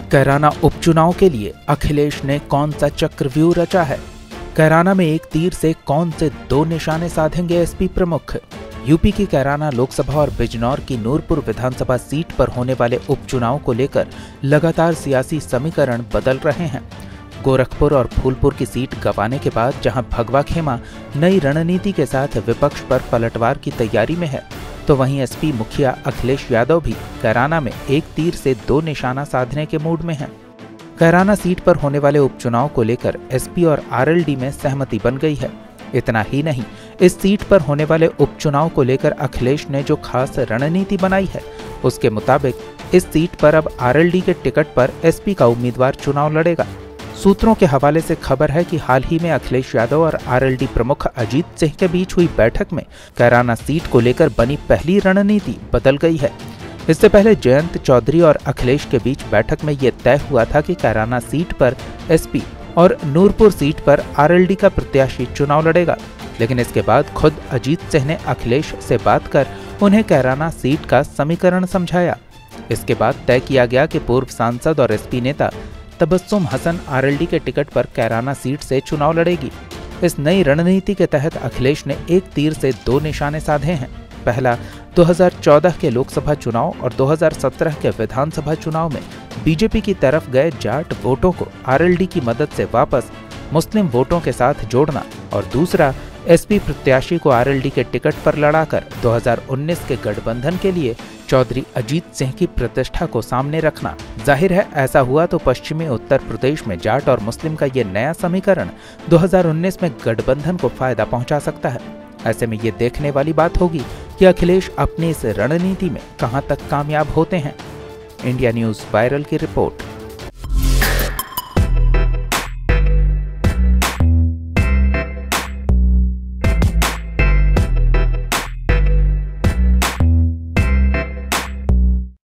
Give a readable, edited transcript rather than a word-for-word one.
कैराना उपचुनाव के लिए अखिलेश ने कौन सा चक्रव्यूह रचा है? कैराना में एक तीर से कौन से दो निशाने साधेंगे एसपी प्रमुख? यूपी की कैराना लोकसभा और बिजनौर की नूरपुर विधानसभा सीट पर होने वाले उपचुनाव को लेकर लगातार सियासी समीकरण बदल रहे हैं। गोरखपुर और फूलपुर की सीट गंवाने के बाद जहां भगवा खेमा नई रणनीति के साथ विपक्ष पर पलटवार की तैयारी में है, तो वहीं एसपी मुखिया अखिलेश यादव भी कैराना में एक तीर से दो निशाना साधने के मूड में हैं। कैराना सीट पर होने वाले उपचुनाव को लेकर एसपी और आरएलडी में सहमति बन गई है। इतना ही नहीं, इस सीट पर होने वाले उपचुनाव को लेकर अखिलेश ने जो खास रणनीति बनाई है, उसके मुताबिक इस सीट पर अब आरएलडी के टिकट पर एसपी का उम्मीदवार चुनाव लड़ेगा। सूत्रों के हवाले से खबर है कि हाल ही में अखिलेश यादव और आरएलडी प्रमुख अजीत सिंह के बीच हुई बैठक में कैराना सीट को लेकर बनी पहली रणनीति बदल गई है। इससे पहले जयंत चौधरी और अखिलेश के बीच बैठक में यह तय हुआ था कि कैराना सीट पर एसपी और नूरपुर सीट पर आरएलडी का प्रत्याशी चुनाव लड़ेगा, लेकिन इसके बाद खुद अजीत सिंह ने अखिलेश से बात कर उन्हें कैराना सीट का समीकरण समझाया। इसके बाद तय किया गया कि पूर्व सांसद और एसपी नेता तबस्सुम हसन आरएलडी के टिकट पर कैराना सीट से चुनाव लड़ेगी। इस नई रणनीति के तहत अखिलेश ने एक तीर से दो निशाने साधे हैं। पहला, 2014 के लोकसभा चुनाव और 2017 के विधानसभा चुनाव में बीजेपी की तरफ गए जाट वोटों को आरएलडी की मदद से वापस मुस्लिम वोटों के साथ जोड़ना, और दूसरा, एसपी प्रत्याशी को आरएलडी के टिकट पर लड़ाकर 2019 के गठबंधन के लिए चौधरी अजीत सिंह की प्रतिष्ठा को सामने रखना। जाहिर है, ऐसा हुआ तो पश्चिमी उत्तर प्रदेश में जाट और मुस्लिम का ये नया समीकरण 2019 में गठबंधन को फायदा पहुंचा सकता है। ऐसे में ये देखने वाली बात होगी कि अखिलेश अपनी इस रणनीति में कहां तक कामयाब होते हैं। इंडिया न्यूज़ वायरल की रिपोर्ट।